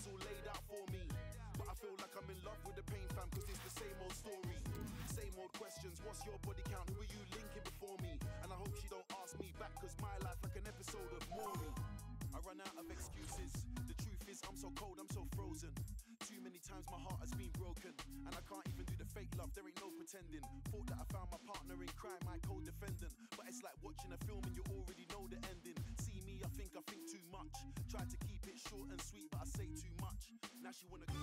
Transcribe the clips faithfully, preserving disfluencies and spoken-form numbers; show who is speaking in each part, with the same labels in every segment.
Speaker 1: was all laid out for me. But I feel like I'm in love with the pain, fam, cause it's the same old story. Same old questions, what's your body count? Who are you linking before me? And I hope she don't ask me back, cause my life like an episode of Maury. I run out of excuses. The truth is I'm so cold, I'm so frozen. Too many times my heart has been broken, and I can't even do the fake love, there ain't no pretending. Thought that I found my partner in crime, my co-defendant. But it's like watching a film and you already know the ending. See me, I think I think too much. Tried to keep it short and sweet, but I say too much. Now she wanna go.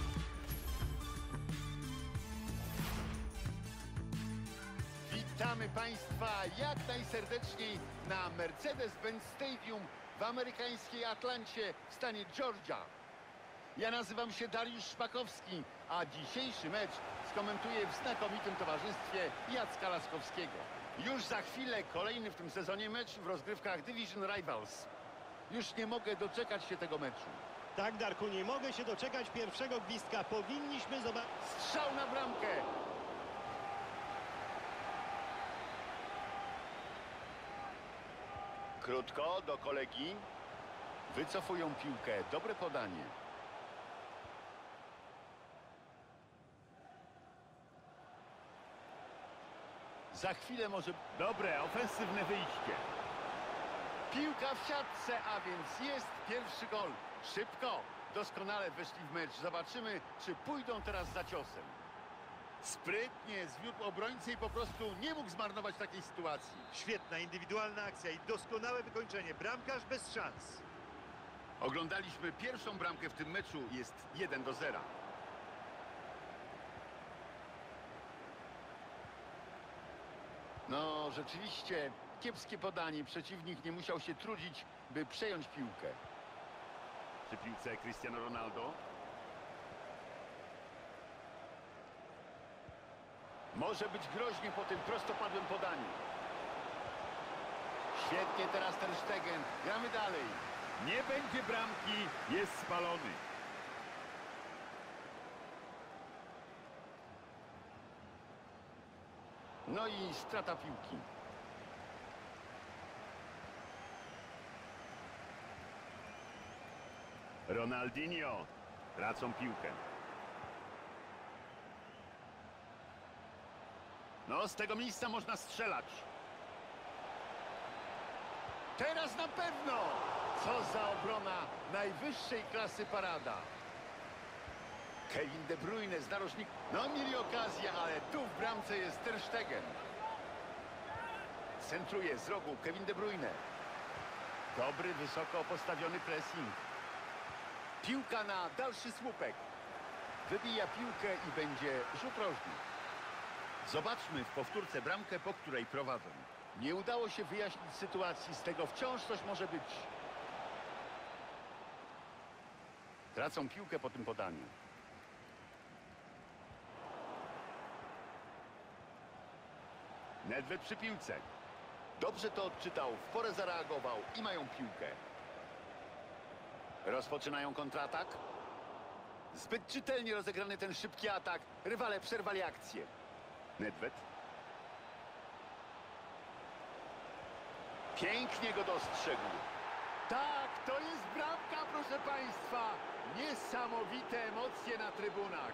Speaker 2: Witamy Państwa jak najserdeczniej na Mercedes-Benz Stadium w amerykańskiej Atlancie w stanie Georgia. Ja nazywam się Dariusz Szpakowski, a dzisiejszy mecz skomentuję w znakomitym towarzystwie Jacka Laskowskiego. Już za chwilę kolejny w tym sezonie mecz w rozgrywkach Division Rivals. Już nie mogę doczekać się tego meczu.
Speaker 3: Tak, Darku, nie mogę się doczekać pierwszego gwizdka. Powinniśmy zobaczyć...
Speaker 2: Strzał na bramkę! Krótko do kolegi. Wycofują piłkę. Dobre podanie. Za chwilę może... Dobre, ofensywne wyjście. Piłka w siatce, a więc jest pierwszy gol. Szybko, doskonale weszli w mecz. Zobaczymy, czy pójdą teraz za ciosem. Sprytnie zwiódł obrońcę i po prostu nie mógł zmarnować takiej sytuacji.
Speaker 3: Świetna indywidualna akcja i doskonałe wykończenie. Bramkarz bez szans.
Speaker 2: Oglądaliśmy pierwszą bramkę w tym meczu. Jest jeden do zera. No, rzeczywiście kiepskie podanie. Przeciwnik nie musiał się trudzić, by przejąć piłkę. Przy piłce Cristiano Ronaldo. Może być groźnie po tym prostopadłym podaniu. Świetnie teraz Ter Stegen. Gramy dalej. Nie będzie bramki. Jest spalony. No i strata piłki. Ronaldinho. Tracą piłkę. No, z tego miejsca można strzelać. Teraz na pewno! Co za obrona najwyższej klasy parada. Kevin De Bruyne z narożnika. No, mieli okazję, ale tu w bramce jest Ter Stegen. Centruje z rogu Kevin De Bruyne. Dobry, wysoko postawiony pressing. Piłka na dalszy słupek. Wybija piłkę i będzie rzut rożny. Zobaczmy w powtórce bramkę, po której prowadzą. Nie udało się wyjaśnić sytuacji, z tego wciąż coś może być. Tracą piłkę po tym podaniu. Nedved przy piłce. Dobrze to odczytał, w porę zareagował i mają piłkę. Rozpoczynają kontratak. Zbyt czytelnie rozegrany ten szybki atak. Rywale przerwali akcję. Nedved. Pięknie go dostrzegł. Tak, to jest bramka, proszę Państwa. Niesamowite emocje na trybunach.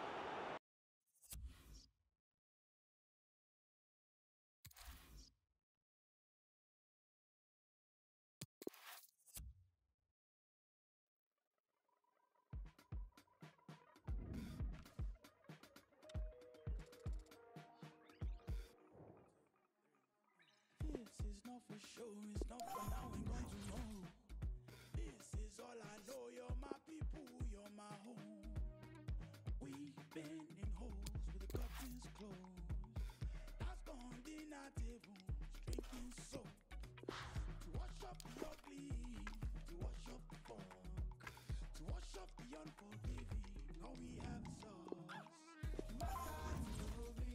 Speaker 4: This is not for show, it's not for now and gone tomorrow. This is all I know, you're my people, you're my home. We've been in holes with the curtains closed. That's gone dinner tables, drinking soap. To wash up the ugly, to wash up the funk, to wash up the unforgiving, all we have is us. Matter to me,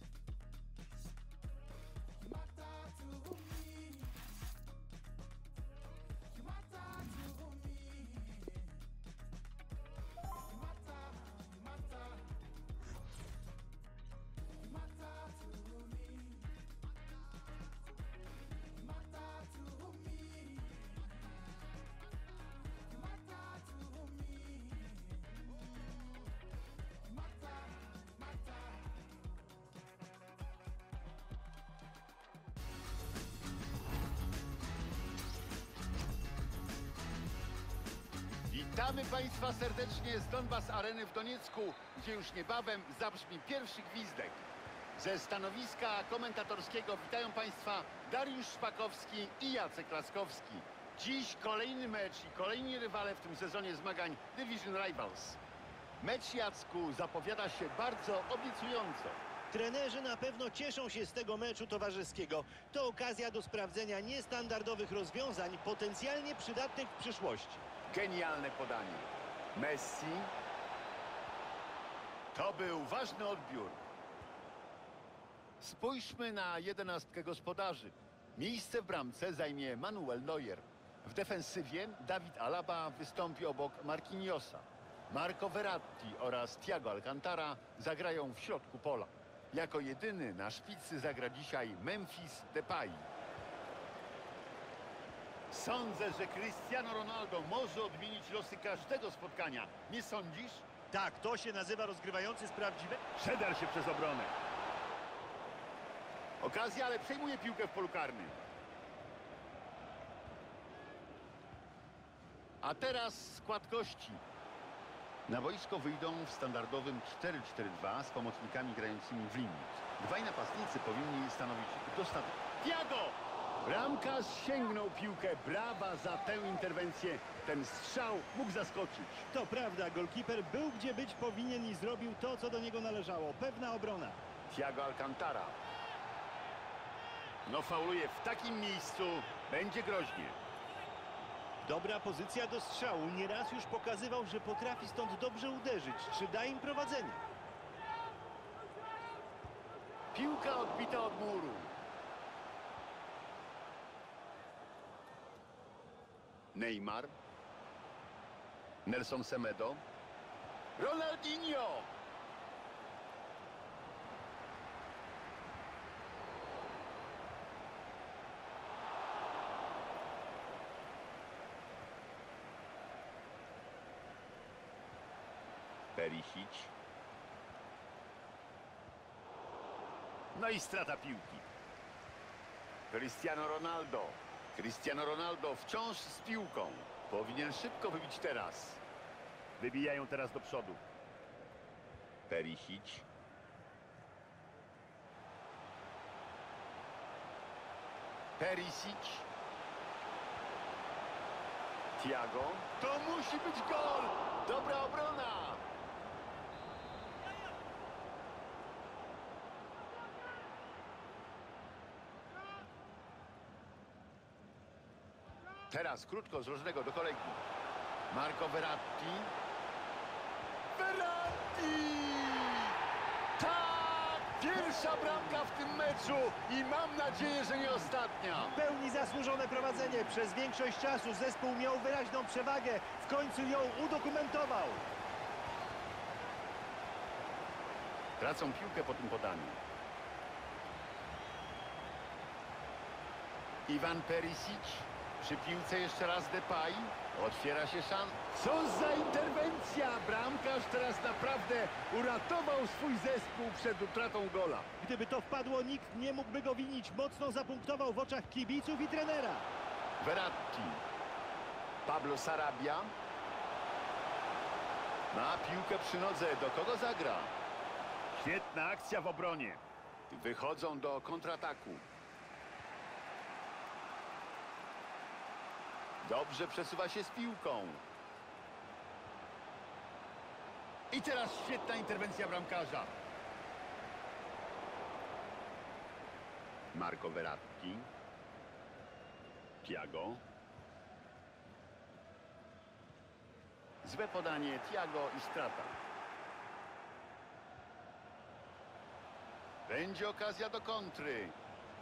Speaker 4: matter to me, you matter to me, you matter, you matter, you matter to me, you matter to me, you matter to me.
Speaker 2: Witamy Państwa serdecznie z Donbas Areny w Doniecku, gdzie już niebawem zabrzmi pierwszy gwizdek. Ze stanowiska komentatorskiego witają Państwa Dariusz Szpakowski i Jacek Laskowski. Dziś kolejny mecz i kolejni rywale w tym sezonie zmagań Division Rivals. Mecz, Jacku, zapowiada się bardzo obiecująco.
Speaker 3: Trenerzy na pewno cieszą się z tego meczu towarzyskiego. To okazja do sprawdzenia niestandardowych rozwiązań, potencjalnie przydatnych w przyszłości.
Speaker 2: Genialne podanie. Messi. To był ważny odbiór. Spójrzmy na jedenastkę gospodarzy. Miejsce w bramce zajmie Manuel Neuer. W defensywie David Alaba wystąpi obok Marquinhosa. Marco Verratti oraz Thiago Alcantara zagrają w środku pola. Jako jedyny na szpicy zagra dzisiaj Memphis Depay. Sądzę, że Cristiano Ronaldo może odmienić losy każdego spotkania. Nie sądzisz?
Speaker 3: Tak, to się nazywa rozgrywający z prawdziwego.
Speaker 2: Przedarł się przez obronę. Okazja, ale przejmuje piłkę w polu karnym. A teraz skład gości. Na boisko wyjdą w standardowym cztery cztery dwa z pomocnikami grającymi w linii. Dwaj napastnicy powinni stanowić dostatek. Thiago! Bramkarz sięgnął piłkę. Brawa za tę interwencję. Ten strzał mógł zaskoczyć.
Speaker 3: To prawda, golkiper był gdzie być powinien i zrobił to, co do niego należało. Pewna obrona.
Speaker 2: Thiago Alcantara. No fauluje w takim miejscu. Będzie groźnie.
Speaker 3: Dobra pozycja do strzału. Nieraz już pokazywał, że potrafi stąd dobrze uderzyć. Czy da im prowadzenie?
Speaker 2: Piłka odbita od muru. Neymar. Nelson Semedo. Ronaldinho. Perisic. No i strata piłki. Cristiano Ronaldo. Cristiano Ronaldo wciąż z piłką. Powinien szybko wybić teraz. Wybijają teraz do przodu. Perisic. Perisic. Thiago. To musi być gol! Dobra obrona! Teraz krótko z różnego do kolegi. Marco Verratti. Verratti! Tak! Pierwsza bramka w tym meczu i mam nadzieję, że nie ostatnia.
Speaker 3: W pełni zasłużone prowadzenie. Przez większość czasu zespół miał wyraźną przewagę. W końcu ją udokumentował.
Speaker 2: Tracą piłkę po tym podaniu. Ivan Perisic. Przy piłce jeszcze raz Depay. Otwiera się szansa. Co za interwencja! Bramkarz teraz naprawdę uratował swój zespół przed utratą gola.
Speaker 3: Gdyby to wpadło, nikt nie mógłby go winić. Mocno zapunktował w oczach kibiców i trenera.
Speaker 2: Verratti. Pablo Sarabia. Ma piłkę przy nodze. Do kogo zagra?
Speaker 3: Świetna akcja w obronie.
Speaker 2: Wychodzą do kontrataku. Dobrze przesuwa się z piłką. I teraz świetna interwencja bramkarza. Marco Verratti. Thiago. Złe podanie Thiago i strata. Będzie okazja do kontry.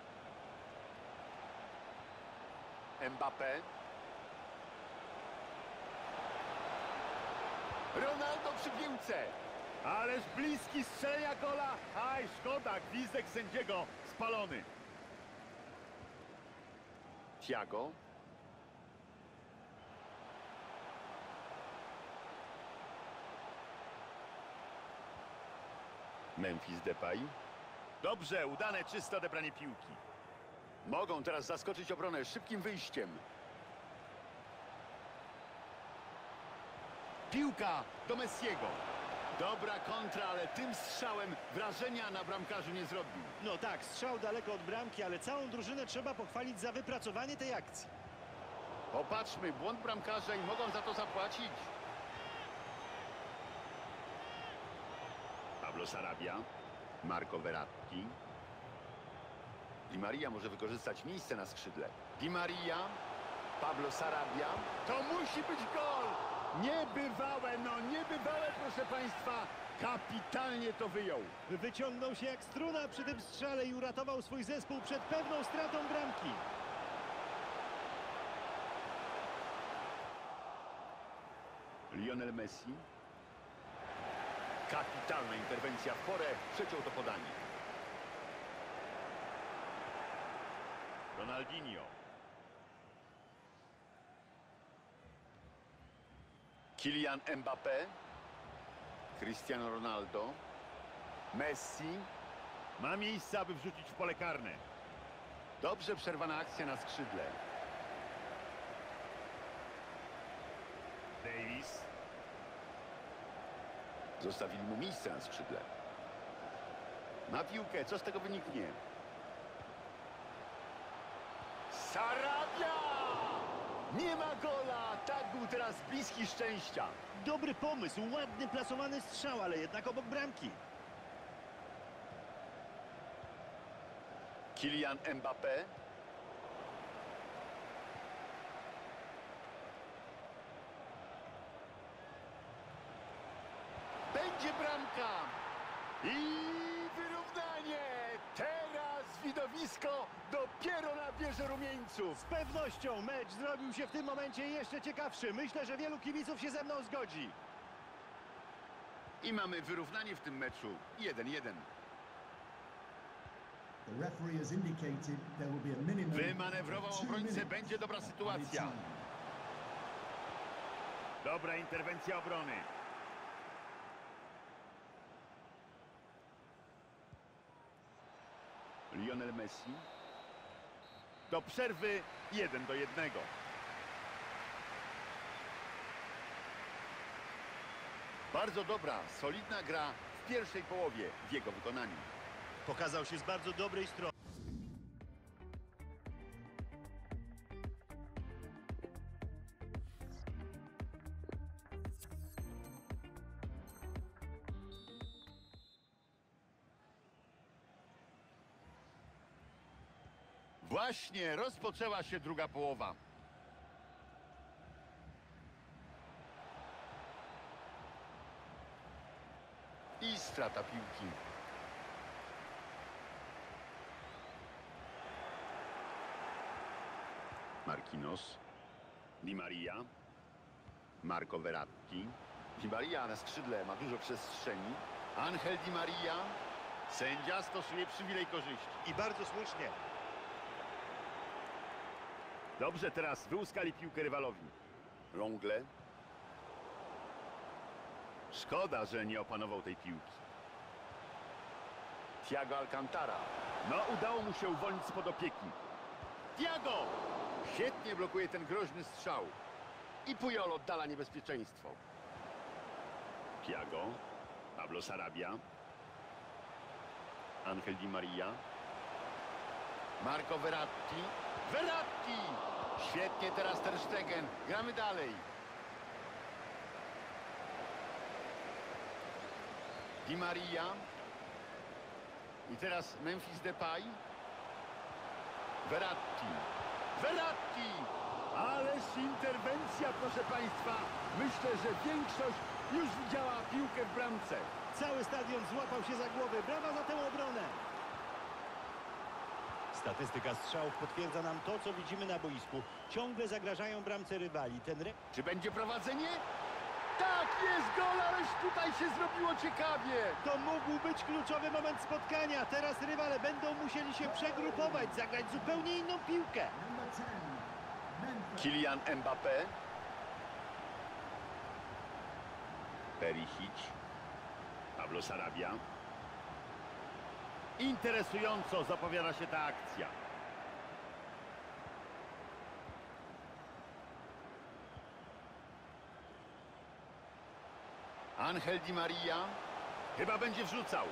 Speaker 2: Mbappé. Ronaldo przy piłce. Ależ bliski strzelenia gola. Aj, szkoda, gwizdek sędziego spalony. Thiago. Memphis Depay.
Speaker 3: Dobrze, udane, czyste odebranie piłki.
Speaker 2: Mogą teraz zaskoczyć obronę szybkim wyjściem. Piłka do Messiego. Dobra kontra, ale tym strzałem wrażenia na bramkarzu nie zrobił.
Speaker 3: No tak, strzał daleko od bramki, ale całą drużynę trzeba pochwalić za wypracowanie tej akcji.
Speaker 2: Popatrzmy, błąd bramkarza i mogą za to zapłacić. Pablo Sarabia, Marco Verratti. Di Maria może wykorzystać miejsce na skrzydle. Di Maria, Pablo Sarabia. To musi być gol! Niebywałe, no niebywałe, proszę Państwa. Kapitalnie to wyjął.
Speaker 3: Wyciągnął się jak struna przy tym strzale i uratował swój zespół przed pewną stratą bramki.
Speaker 2: Lionel Messi. Kapitalna interwencja w porę. Przeciął to podanie. Ronaldinho. Kylian Mbappé. Cristiano Ronaldo. Messi.
Speaker 5: Ma miejsce, aby wrzucić w pole karne.
Speaker 2: Dobrze przerwana akcja na skrzydle.
Speaker 5: Davis.
Speaker 2: Zostawili mu miejsce na skrzydle. Na piłkę, co z tego wyniknie? Sarabia! Nie ma gola! Tak był teraz bliski szczęścia.
Speaker 3: Dobry pomysł, ładny plasowany strzał, ale jednak obok bramki.
Speaker 2: Kylian Mbappé. Będzie bramka. I wyrównanie. Teraz widowisko dopiero nabierze rumieńców.
Speaker 3: Z pewnością mecz zrobił się w tym momencie jeszcze ciekawszy. Myślę, że wielu kibiców się ze mną zgodzi.
Speaker 2: I mamy wyrównanie w tym meczu. jeden jeden.
Speaker 6: The referee has indicated there will be a minimum
Speaker 2: Wymanewrował
Speaker 6: of two
Speaker 2: obrońcę.
Speaker 6: minutes
Speaker 2: Będzie dobra
Speaker 6: of
Speaker 2: sytuacja.
Speaker 6: added time.
Speaker 5: Dobra interwencja obrony.
Speaker 2: Lionel Messi.
Speaker 5: Do przerwy jeden do jednego.
Speaker 2: Bardzo dobra, solidna gra w pierwszej połowie w jego wykonaniu.
Speaker 3: Pokazał się z bardzo dobrej strony.
Speaker 2: Właśnie rozpoczęła się druga połowa. I strata piłki. Marquinhos. Di Maria. Marco Verratti. Di Maria na skrzydle ma dużo przestrzeni. Angel Di Maria. Sędzia stosuje przywilej korzyści.
Speaker 3: I bardzo słusznie.
Speaker 5: Dobrze, teraz wyłuskali piłkę rywalowi.
Speaker 2: Longle. Szkoda, że nie opanował tej piłki. Thiago Alcantara.
Speaker 5: No, udało mu się uwolnić spod opieki.
Speaker 2: Thiago! Świetnie blokuje ten groźny strzał. I Puyol oddala niebezpieczeństwo.
Speaker 5: Thiago. Pablo Sarabia.
Speaker 2: Angel Di Maria. Marco Verratti. Verratti! Świetnie teraz Ter Stegen. Gramy dalej. Di Maria. I teraz Memphis Depay. Verratti. Verratti!
Speaker 5: Ależ interwencja, proszę Państwa. Myślę, że większość już widziała piłkę w bramce.
Speaker 3: Cały stadion złapał się za głowę. Brawa za tę obronę. Statystyka strzałów potwierdza nam to, co widzimy na boisku. Ciągle zagrażają bramce rywali. Ten re...
Speaker 2: Czy będzie prowadzenie? Tak, jest gol, ależ tutaj się zrobiło ciekawie.
Speaker 3: To mógł być kluczowy moment spotkania. Teraz rywale będą musieli się przegrupować, zagrać zupełnie inną piłkę.
Speaker 6: Number ten, Memphis.
Speaker 2: Kylian Mbappé. Perisic.
Speaker 5: Pablo Sarabia. Interesująco zapowiada się ta akcja.
Speaker 2: Angel Di Maria. Chyba będzie wrzucał.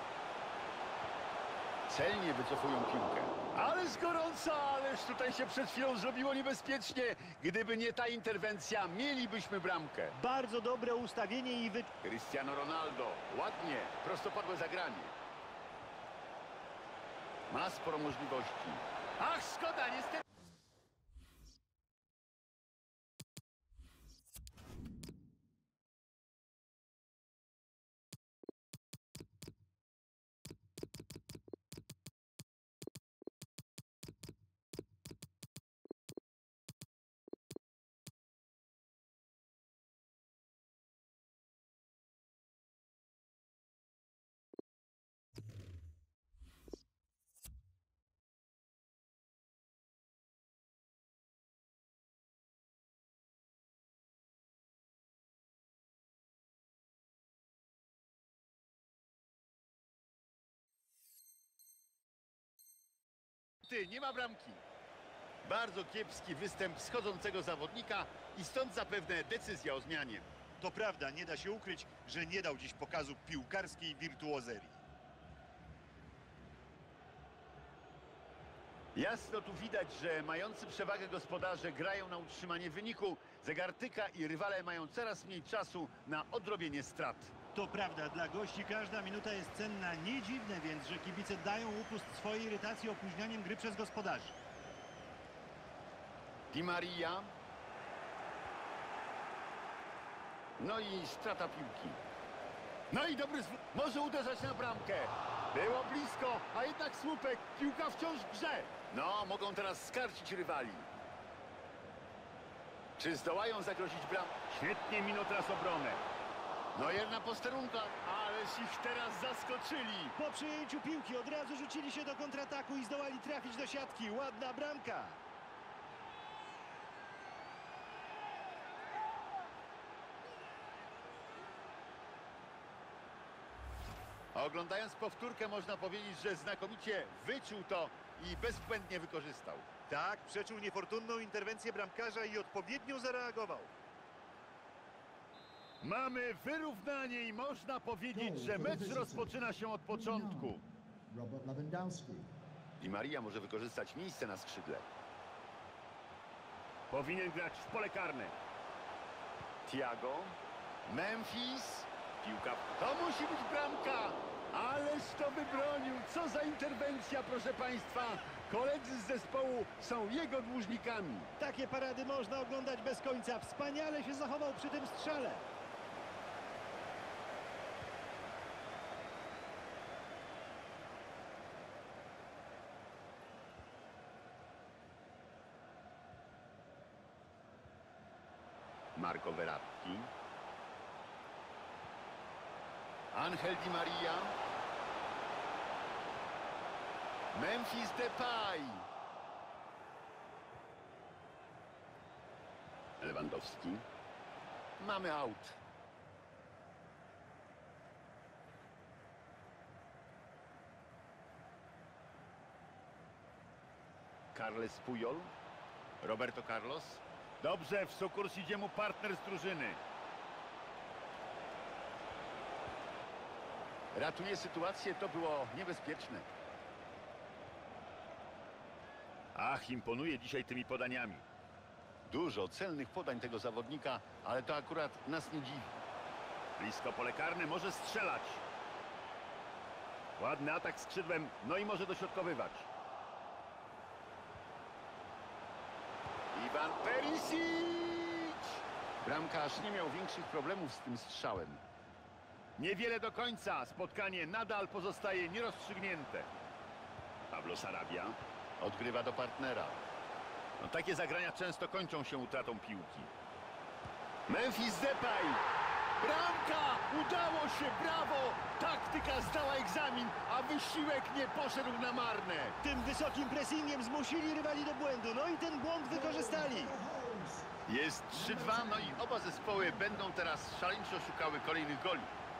Speaker 2: Celnie wycofują piłkę. Ależ gorąco, ależ tutaj się przed chwilą zrobiło niebezpiecznie. Gdyby nie ta interwencja, mielibyśmy bramkę.
Speaker 3: Bardzo dobre ustawienie i wy...
Speaker 2: Cristiano Ronaldo. Ładnie, prostopadłe zagranie. Ma sporo możliwości. Ach, szkoda, niestety. Ty, nie ma bramki. Bardzo kiepski występ schodzącego zawodnika i stąd zapewne decyzja o zmianie.
Speaker 3: To prawda, nie da się ukryć, że nie dał dziś pokazu piłkarskiej wirtuozerii.
Speaker 2: Jasno tu widać, że mający przewagę gospodarze grają na utrzymanie wyniku. Zegar tyka i rywale mają coraz mniej czasu na odrobienie strat.
Speaker 3: To prawda, dla gości każda minuta jest cenna. Nie dziwne więc, że kibice dają upust swojej irytacji opóźnianiem gry przez gospodarzy.
Speaker 2: Di Maria. No i strata piłki. No i dobry zwrót. Może uderzać na bramkę. Było blisko, a jednak słupek. Piłka wciąż w grze. No, mogą teraz skarcić rywali. Czy zdołają zagrozić bramkę? Świetnie minął teraz obronę. No jedna posterunka, ależ ich teraz zaskoczyli.
Speaker 3: Po przejęciu piłki od razu rzucili się do kontrataku i zdołali trafić do siatki. Ładna bramka.
Speaker 2: Oglądając powtórkę można powiedzieć, że znakomicie wyczuł to i bezbłędnie wykorzystał.
Speaker 3: Tak, przeczuł niefortunną interwencję bramkarza i odpowiednio zareagował.
Speaker 2: Mamy wyrównanie i można powiedzieć, że mecz rozpoczyna się od początku.
Speaker 6: Robert Lewandowski.
Speaker 2: Di Maria może wykorzystać miejsce na skrzydle. Powinien grać w pole karne. Thiago. Memphis. Piłka. To musi być bramka. Ależ to wybronił. Co za interwencja, proszę państwa. Koledzy z zespołu są jego dłużnikami.
Speaker 3: Takie parady można oglądać bez końca. Wspaniale się zachował przy tym strzale.
Speaker 2: Marco Verratti. Angel Di Maria. Memphis Depay. Lewandowski. Mamy aut. Carles Puyol. Roberto Carlos. Dobrze, w sukurs idzie mu partner z drużyny. Ratuje sytuację, to było niebezpieczne. Ach, imponuje dzisiaj tymi podaniami. Dużo celnych podań tego zawodnika, ale to akurat nas nie dziwi. Blisko pole karne, może strzelać. Ładny atak skrzydłem, no i może dośrodkowywać. Iwan Perisic! Bramkarz nie miał większych problemów z tym strzałem. Niewiele do końca. Spotkanie nadal pozostaje nierozstrzygnięte. Pablo Sarabia odgrywa do partnera. No, takie zagrania często kończą się utratą piłki. Memphis Depay. Bramka! Udało się, brawo! Taktyka zdała egzamin, a wysiłek nie poszedł na marne.
Speaker 3: Tym wysokim pressingiem zmusili rywali do błędu. No i ten błąd wykorzystali.
Speaker 2: Jest trzy dwa, no i oba zespoły będą teraz szaleńczo szukały kolejnych goli.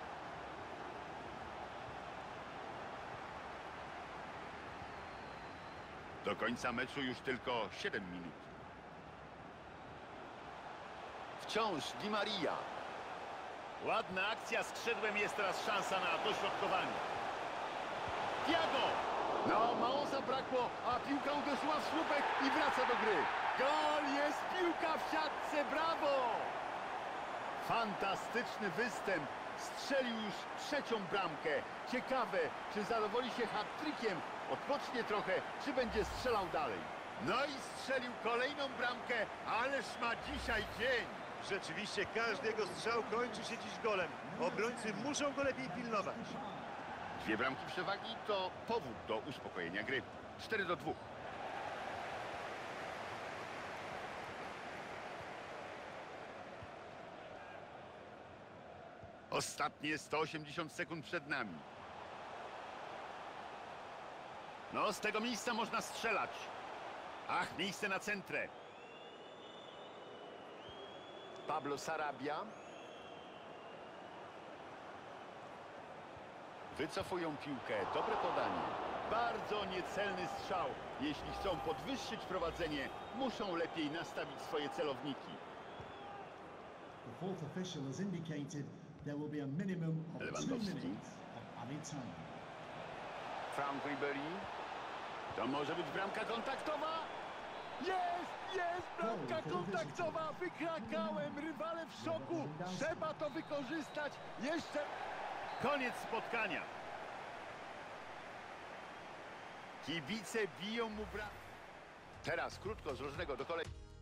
Speaker 2: Do końca meczu już tylko siedem minut. Wciąż Di Maria. Ładna akcja skrzydłem, jest teraz szansa na dośrodkowanie. Thiago! No, mało zabrakło, a piłka uderzyła w słupek i wraca do gry. Gol! Jest piłka w siatce, brawo! Fantastyczny występ. Strzelił już trzecią bramkę. Ciekawe, czy zadowoli się hat-trickiem, odpocznie trochę, czy będzie strzelał dalej. No i strzelił kolejną bramkę, ależ ma dzisiaj dzień.
Speaker 3: Rzeczywiście każdy jego strzał kończy się dziś golem. Obrońcy muszą go lepiej pilnować.
Speaker 2: Dwie bramki przewagi to powód do uspokojenia gry. cztery do dwóch. Ostatnie sto osiemdziesiąt sekund przed nami. No, z tego miejsca można strzelać. Ach, miejsce na centrę. Pablo Sarabia. Wycofują piłkę. Dobre podanie. Bardzo niecelny strzał. Jeśli chcą podwyższyć prowadzenie, muszą lepiej nastawić swoje celowniki.
Speaker 6: The fourth official has indicated there will be a minimum of two
Speaker 2: Lewandowski.
Speaker 6: minutes of added time.
Speaker 2: Frank Ribery. To może być bramka kontaktowa. Jest, jest bramka kontaktowa. Wykrakałem, rywale w szoku. Trzeba to wykorzystać. Jeszcze... Koniec spotkania. Kibice biją mu bramkę. Teraz krótko z różnego do kolei.